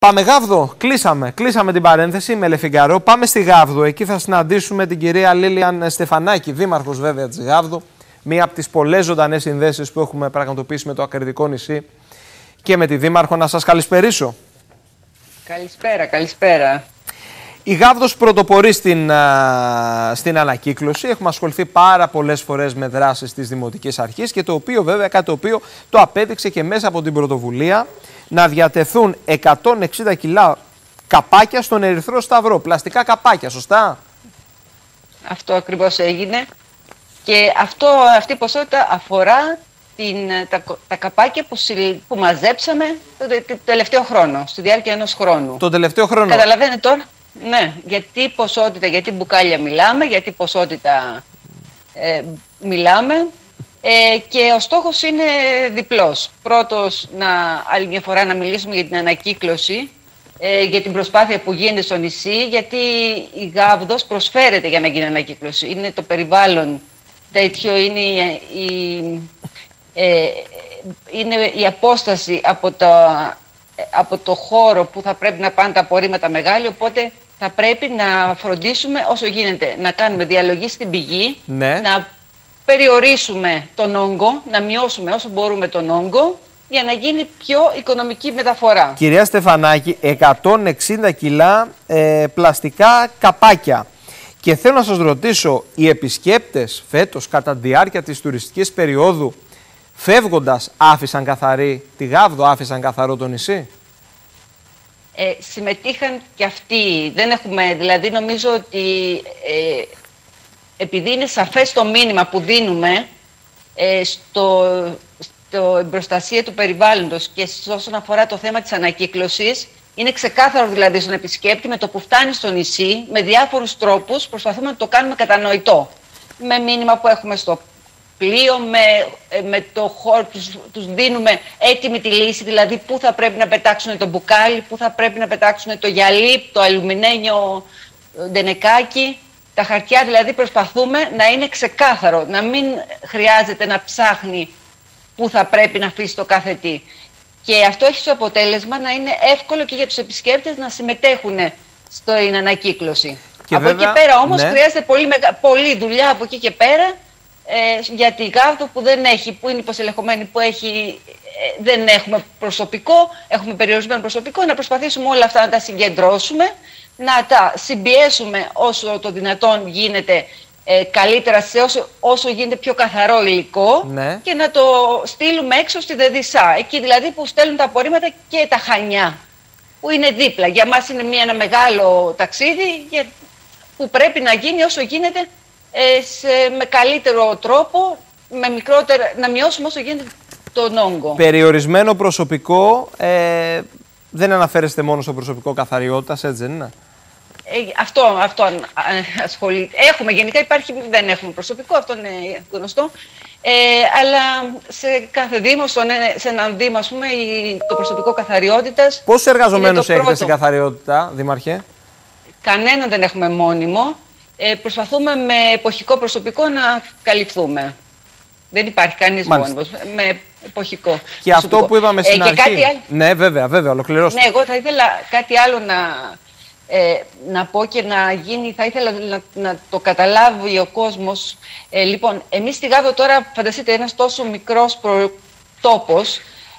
Πάμε Γάβδο, κλείσαμε την παρένθεση με Λεφιγκαρό. Πάμε στη Γάβδο, εκεί θα συναντήσουμε την κυρία Λίλιαν Στεφανάκη, δήμαρχος βέβαια της Γάβδο. Μία από τις πολλές ζωντανές συνδέσεις που έχουμε πραγματοποιήσει με το ακριτικό νησί και με τη δήμαρχο. Να σας καλησπερίσω. Καλησπέρα. Η Γάβδος πρωτοπορεί στην ανακύκλωση. Έχουμε ασχοληθεί πάρα πολλές φορές με δράσεις της Δημοτικής Αρχής και το οποίο βέβαια κάτι το οποίο το απέδειξε και μέσα από την πρωτοβουλία να διατεθούν 160 κιλά καπάκια στον Ερυθρό Σταυρό. Πλαστικά καπάκια, σωστά? Αυτό ακριβώς έγινε και αυτή η ποσότητα αφορά τα καπάκια που μαζέψαμε το τελευταίο χρόνο, στη διάρκεια ενός χρόνου. Το τελευταίο χρόνο. Καταλαβαίνετε τώρα, ναι, γιατί ποσότητα, γιατί μπουκάλια μιλάμε, γιατί ποσότητα μιλάμε. Και ο στόχος είναι διπλός. Πρώτος, άλλη μια φορά να μιλήσουμε για την ανακύκλωση, για την προσπάθεια που γίνεται στο νησί, γιατί η Γάβδος προσφέρεται για να γίνει ανακύκλωση. Είναι το περιβάλλον τέτοιο, είναι η απόσταση από το χώρο που θα πρέπει να πάνε τα απορρίμματα μεγάλη, οπότε θα πρέπει να φροντίσουμε όσο γίνεται, να κάνουμε διαλογή στην πηγή, ναι, να περιορίσουμε τον όγκο, να μειώσουμε όσο μπορούμε τον όγκο για να γίνει πιο οικονομική μεταφορά. Κυρία Στεφανάκη, 160 κιλά πλαστικά καπάκια. Και θέλω να σας ρωτήσω, οι επισκέπτες φέτος κατά τη διάρκεια της τουριστικής περίοδου φεύγοντας άφησαν καθαρή τη Γάβδο, άφησαν καθαρό το νησί? Συμμετείχαν και αυτοί. Δεν έχουμε, δηλαδή νομίζω ότι επειδή είναι σαφές το μήνυμα που δίνουμε στο προστασία του περιβάλλοντος και όσον αφορά το θέμα της ανακύκλωσης, είναι ξεκάθαρο δηλαδή στον επισκέπτη με το που φτάνει στο νησί, με διάφορους τρόπους προσπαθούμε να το κάνουμε κατανοητό. Με μήνυμα που έχουμε στο πλοίο, με το χώρο, τους δίνουμε έτοιμη τη λύση, δηλαδή πού θα πρέπει να πετάξουν το μπουκάλι, πού θα πρέπει να πετάξουν το γυαλί, το αλουμινένιο ντενεκάκι. Τα χαρτιά δηλαδή προσπαθούμε να είναι ξεκάθαρο, να μην χρειάζεται να ψάχνει πού θα πρέπει να αφήσει το κάθε τι. Και αυτό έχει στο αποτέλεσμα να είναι εύκολο και για τους επισκέπτες να συμμετέχουν στην ανακύκλωση. Και από βέβαια, εκεί πέρα όμως ναι, χρειάζεται πολλή δουλειά από εκεί και πέρα για τη Γάβδο που είναι υποσελεχωμένη, που δεν έχουμε προσωπικό, έχουμε περιορισμένο προσωπικό, να προσπαθήσουμε όλα αυτά να τα συγκεντρώσουμε, να τα συμπιέσουμε όσο το δυνατόν γίνεται καλύτερα σε όσο γίνεται πιο καθαρό υλικό, ναι, και να το στείλουμε έξω στη Δεδισά, εκεί δηλαδή που στέλνουν τα απορρίμματα και τα Χανιά, που είναι δίπλα. Για μας είναι ένα μεγάλο ταξίδι που πρέπει να γίνει όσο γίνεται με καλύτερο τρόπο, να μειώσουμε όσο γίνεται τον όγκο. Περιορισμένο προσωπικό, δεν αναφέρεστε μόνο στο προσωπικό καθαριότητας, έτσι δεν είναι? Αυτό ασχολείται. Έχουμε γενικά, δεν έχουμε προσωπικό, αυτό είναι γνωστό. Αλλά σε κάθε δήμο, σε έναν δήμο, ας πούμε, το προσωπικό καθαριότητας. Πόσους εργαζομένους έχετε στην καθαριότητα, Δήμαρχε? Κανέναν δεν έχουμε μόνιμο. Προσπαθούμε με εποχικό προσωπικό να καλυφθούμε. Δεν υπάρχει κανείς μόνιμος. Με εποχικό. Και προσωπικό. Αυτό που είπαμε στην αρχή. Ναι, βέβαια, ολοκληρώστε. Ναι, εγώ θα ήθελα κάτι άλλο να πω και να γίνει, θα ήθελα να το καταλάβει ο κόσμος. Λοιπόν, εμείς στη Γάβδο τώρα, φανταστείτε, ένας τόσο μικρός τόπος,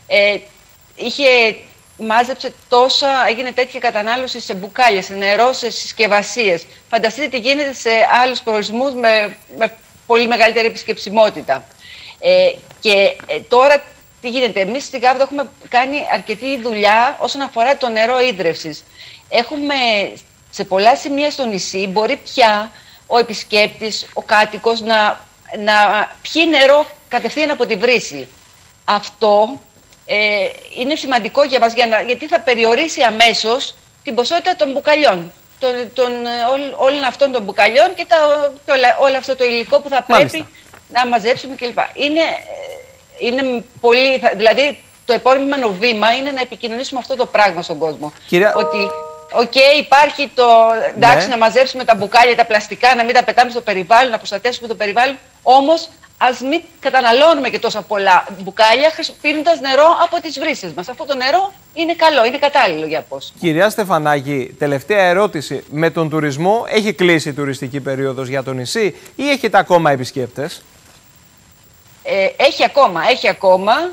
μάζεψε έγινε τέτοια κατανάλωση σε μπουκάλια, σε νερό, σε συσκευασίες. Φανταστείτε τι γίνεται σε άλλους προορισμούς με πολύ μεγαλύτερη επισκεψιμότητα. Τώρα τι γίνεται, εμείς στη Γάβδο έχουμε κάνει αρκετή δουλειά όσον αφορά το νερό ίδρευσης. Έχουμε σε πολλά σημεία στο νησί, μπορεί πια ο επισκέπτης, ο κάτοικος να πιει νερό κατευθείαν από τη βρύση. Αυτό είναι σημαντικό για μας, γιατί θα περιορίσει αμέσως την ποσότητα των μπουκαλιών, όλων αυτών των μπουκαλιών και όλο αυτό το υλικό που θα πρέπει να μαζέψουμε κλπ. Είναι πολύ, δηλαδή το επόμενο βήμα είναι να επικοινωνήσουμε αυτό το πράγμα στον κόσμο. Ότι υπάρχει εντάξει, να μαζέψουμε τα μπουκάλια, τα πλαστικά, να μην τα πετάμε στο περιβάλλον, να προστατεύσουμε το περιβάλλον, όμως ας μην καταναλώνουμε και τόσα πολλά μπουκάλια πίνοντας νερό από τις βρύσες μας. Αυτό το νερό είναι καλό, είναι κατάλληλο για απόσιμο. Κυρία Στεφανάκη, τελευταία ερώτηση. Με τον τουρισμό έχει κλείσει η τουριστική περίοδος για το νησί ή έχετε ακόμα επισκέπτες? Έχει ακόμα.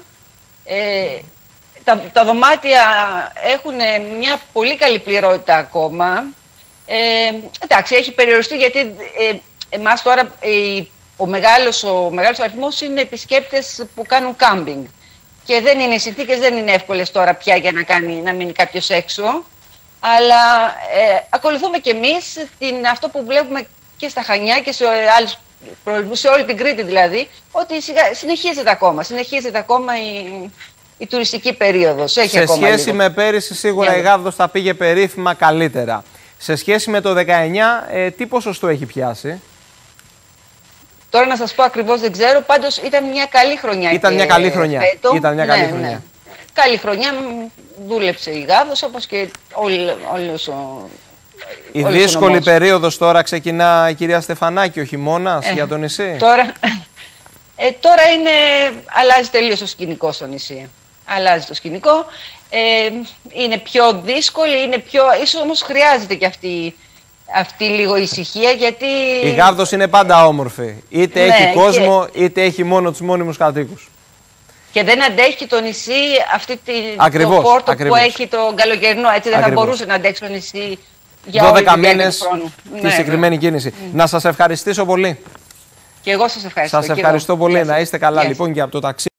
Τα δωμάτια έχουν μια πολύ καλή πληρότητα ακόμα. Εντάξει, έχει περιοριστεί γιατί εμάς τώρα ο μεγάλος αριθμός είναι επισκέπτες που κάνουν κάμπινγκ. Και δεν είναι οι συνθήκες, δεν είναι εύκολες τώρα πια για να μείνει κάποιος έξω. Αλλά ακολουθούμε κι εμείς αυτό που βλέπουμε και στα Χανιά και σε άλλους προορισμούς, σε όλη την Κρήτη δηλαδή, ότι συνεχίζεται ακόμα η τουριστική περίοδος. Σε σχέση με πέρυσι, σίγουρα η Γάβδος θα πήγε περίφημα καλύτερα. Σε σχέση με το 19, τι ποσοστό έχει πιάσει? Τώρα να σας πω ακριβώς δεν ξέρω, πάντως ήταν μια καλή χρονιά. Ήταν μια καλή χρονιά. Ναι. Καλή χρονιά, δούλεψε η Γάβδος όπως και όλος ο... Η δύσκολη περίοδος τώρα ξεκινά, η κυρία Στεφανάκη, ο χειμώνας για το νησί. Τώρα αλλάζει τελείως το σκηνικό στο νησί. Αλλάζει το σκηνικό, είναι πιο δύσκολη, ίσως όμως χρειάζεται και αυτή λίγο ησυχία, γιατί... Η Γάβδος είναι πάντα όμορφη, είτε έχει κόσμο είτε έχει μόνο τους μόνιμους κατοίκους. Και δεν αντέχει το νησί το πόρτο που έχει το καλοκαιρινό, έτσι δεν θα μπορούσε να αντέξει το νησί για 12 μήνες τη συγκεκριμένη κίνηση. Να σας ευχαριστήσω πολύ. Και εγώ σας ευχαριστώ. Σας ευχαριστώ πολύ. Να είστε καλά λοιπόν και από το ταξίδι.